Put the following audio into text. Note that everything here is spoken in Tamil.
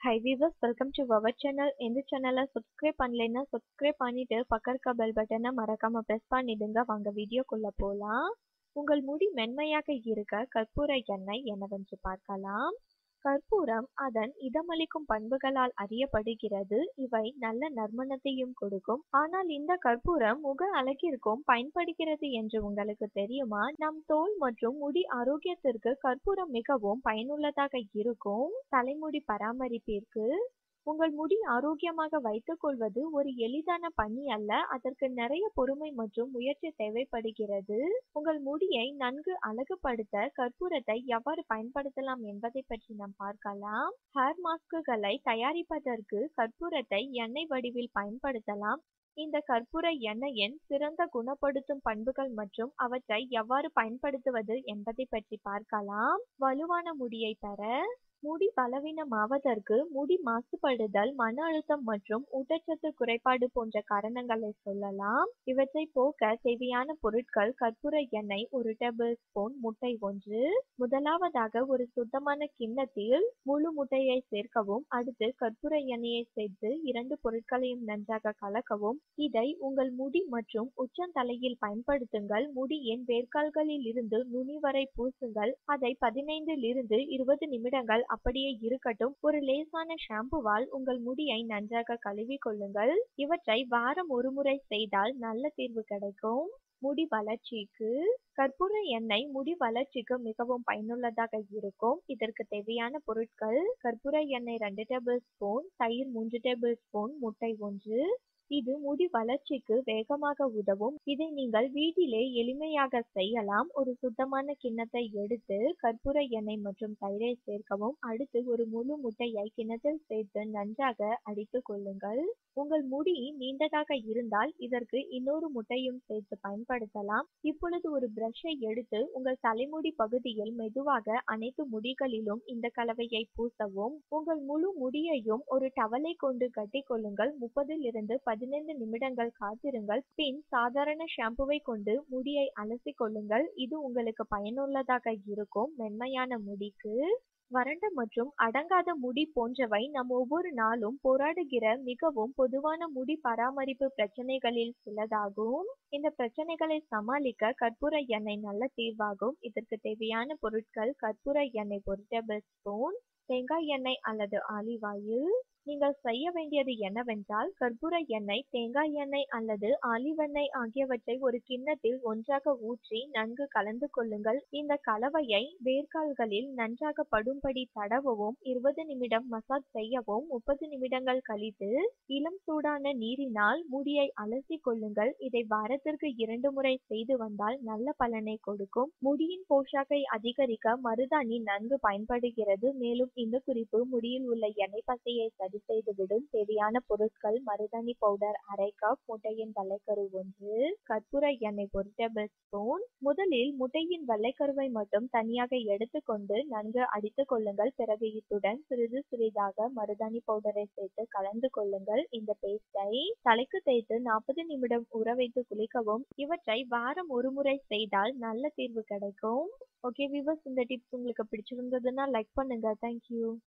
Hi viewers, welcome to our channel. இந்த சேனலை subscribe பண்ணலைன்னா subscribe பண்ணிட்டு பக்கம் இருக்க bell பட்டனை மறக்காம press பண்ணிடுங்க. வாங்க வீடியோக்குள்ள போலாம். உங்கள் முடி மென்மையாக இருக்க கற்பூர எண்ணெய் என்னவென்று பார்க்கலாம். கற்பூரம் அதன் இதமளிக்கும் பண்புகளால் அறியப்படுகிறது. இவை நல்ல நறுமணத்தையும் கொடுக்கும். ஆனால் இந்த கற்பூரம் முக அழகிற்கும் பயன்படுகிறது என்று உங்களுக்கு தெரியுமா? நம் தோல் மற்றும் முடி ஆரோக்கியத்திற்கு கற்பூரம் மிகவும் பயனுள்ளதாக இருக்கும். தலைமுடி பராமரிப்பிற்கு உங்கள் முடி ஆரோக்கியமாக வைத்துக் கொள்வது ஒரு எளிதான பணி அல்ல. அதற்கு நிறைய பொறுமை மற்றும் முயற்சி தேவைப்படுகிறது. உங்கள் முடியை நன்கு அழகுபடுத்த கற்பூரத்தை எவ்வாறு பயன்படுத்தலாம் என்பதை பற்றி நாம் பார்க்கலாம். ஹேர் மாஸ்க்குகளை தயாரிப்பதற்கு கற்பூரத்தை எண்ணெய் வடிவில் பயன்படுத்தலாம். இந்த கற்பூர எண்ணெயின் சிறந்த குணப்படுத்தும் பண்புகள் மற்றும் அவற்றை எவ்வாறு பயன்படுத்துவது என்பதை பற்றி பார்க்கலாம். வலுவான முடியை பெற முடி பலவீனமாவதற்கு முடி மாசுபடுதல், மன அழுத்தம் மற்றும் ஊட்டச்சத்து குறைபாடு போன்ற காரணங்களை சொல்லலாம். இவற்றை போக்க தேவையான பொருட்கள்: கற்பூர எண்ணெய் 1 டேபிள் ஸ்பூன், முட்டை 1. முதலாவதாக ஒரு சுத்தமான கிண்ணத்தில் முழு முட்டையை சேர்க்கவும். அடுத்து கற்பூர எண்ணெயை சேர்த்து 2 பொருட்களையும் நன்றாக கலக்கவும். இதை உங்கள் முடி மற்றும் உச்சந்தலையில் பயன்படுத்துங்கள். முடியின் வேர்க்கால்களில் இருந்து நுனி வரை பூசுங்கள். அதை 15 இருந்து 20 நிமிடங்கள் அப்படியே இருக்கட்டும். ஒரு லேசான ஷாம்புவால் உங்கள் முடியை நன்றாக கழுவி கொள்ளுங்கள். இவற்றை வாரம் ஒரு முறை செய்தால் நல்ல தீர்வு கிடைக்கும். முடி வளர்ச்சிக்கு கற்பூர எண்ணெய் முடி வளர்ச்சிக்கு மிகவும் பயனுள்ளதாக இருக்கும். இதற்கு தேவையான பொருட்கள்: கற்பூர எண்ணெய் 2 டேபிள் ஸ்பூன், தயிர் 3 டேபிள் ஸ்பூன், முட்டை 1. இது முடி வளர்ச்சிக்கு வேகமாக உதவும். இதை நீங்கள் வீட்டிலே எளிமையாக செய்யலாம். ஒரு சுத்தமான கிண்ணத்தை எடுத்து கற்பூர எண்ணெய் மற்றும் தயிரை சேர்க்கவும். அடுத்து ஒரு முழு முட்டையை கிண்ணத்தில் சேர்த்து நன்றாக அடித்து கொள்ளுங்கள். உங்கள் முடி நீண்டதாக இருந்தால் இதற்கு இன்னொரு முட்டையும் சேர்த்து பயன்படுத்தலாம். இப்பொழுது ஒரு பிரஷை எடுத்து உங்கள் தலைமுடி பகுதியில் மெதுவாக அனைத்து முடிகளிலும் இந்த கலவையை பூசவும். உங்கள் முழு முடியையும் ஒரு டவலை கொண்டு கட்டி கொள்ளுங்கள். 30 இருந்து 15 நிமிடங்கள் காத்திருங்கள். பின் சாதாரண ஷாம்புவை கொண்டு முடியை அலசி கொள்ளுங்கள். இது உங்களுக்கு பயனுள்ளதாக இருக்கும். மென்மையான முடிக்கு வறண்ட மற்றும் அடங்காத முடி போன்றவை நம் ஒவ்வொரு நாளும் போராடுகிற மிகவும் பொதுவான முடி பராமரிப்பு பிரச்சனைகளில் சிலதாகும். இந்த பிரச்சனைகளை சமாளிக்க கற்பூர எண்ணெய் நல்ல தீர்வாகும். இதற்கு தேவையான பொருட்கள்: கற்பூர எண்ணெய் 1 டேபிள் ஸ்பூன், தேங்காய் எண்ணெய் அல்லது ஆலிவ் ஆயில். நீங்கள் செய்ய வேண்டியது என்னவென்றால், கற்பூர எண்ணெய், தேங்காய் எண்ணெய் அல்லது ஆலிவ் எண்ணெய் ஆகியவற்றை ஒரு கிண்ணத்தில் ஒன்றாக ஊற்றி நன்கு கலந்து கொள்ளுங்கள். இந்த கலவையை வேர்க்கால்களில் நன்றாக படும்படி தடவவும். 20 நிமிடம் மசாஜ் செய்யவும். 30 நிமிடங்கள் கழித்து இளம் சூடான நீரினால் முடியை அலசி கொள்ளுங்கள். இதை வாரத்திற்கு 2 முறை செய்து வந்தால் நல்ல பலனை கொடுக்கும். முடியின் போஷாக்கை அதிகரிக்க மருதாணி நன்கு பயன்படுகிறது. மேலும் இந்த குறிப்பு முடியில் உள்ள எண்ணெய் பசையை சரி செய்துவிடும். தேவையான பொருட்கள்: மருதாணி பவுடர் 1/2 கப், முட்டையின் வெள்ளைக்கரு 1, கற்பூர எண்ணெய் 1 டேபிள் ஸ்பூன். முதலில் முட்டையின் வெள்ளைக்கருவை மட்டும் தனியாக எடுத்துக்கொண்டு நன்கு அடித்து கொள்ளுங்கள். பிறகு இத்துடன் சிறிது சிறிதாக மருதாணி பவுடரை சேர்த்து கலந்து கொள்ளுங்கள். இந்த பேஸ்டை தலைக்கு தேய்த்து 40 நிமிடம் ஊற வைத்து குளிக்கவும். இவற்றை வாரம் ஒரு முறை செய்தால் நல்ல தீர்வு கிடைக்கும். ஓகே வியூவர்ஸ், இந்த டிப்ஸ் உங்களுக்கு பிடிச்சிருந்ததுன்னா லைக் பண்ணுங்க. தேங்க்யூ.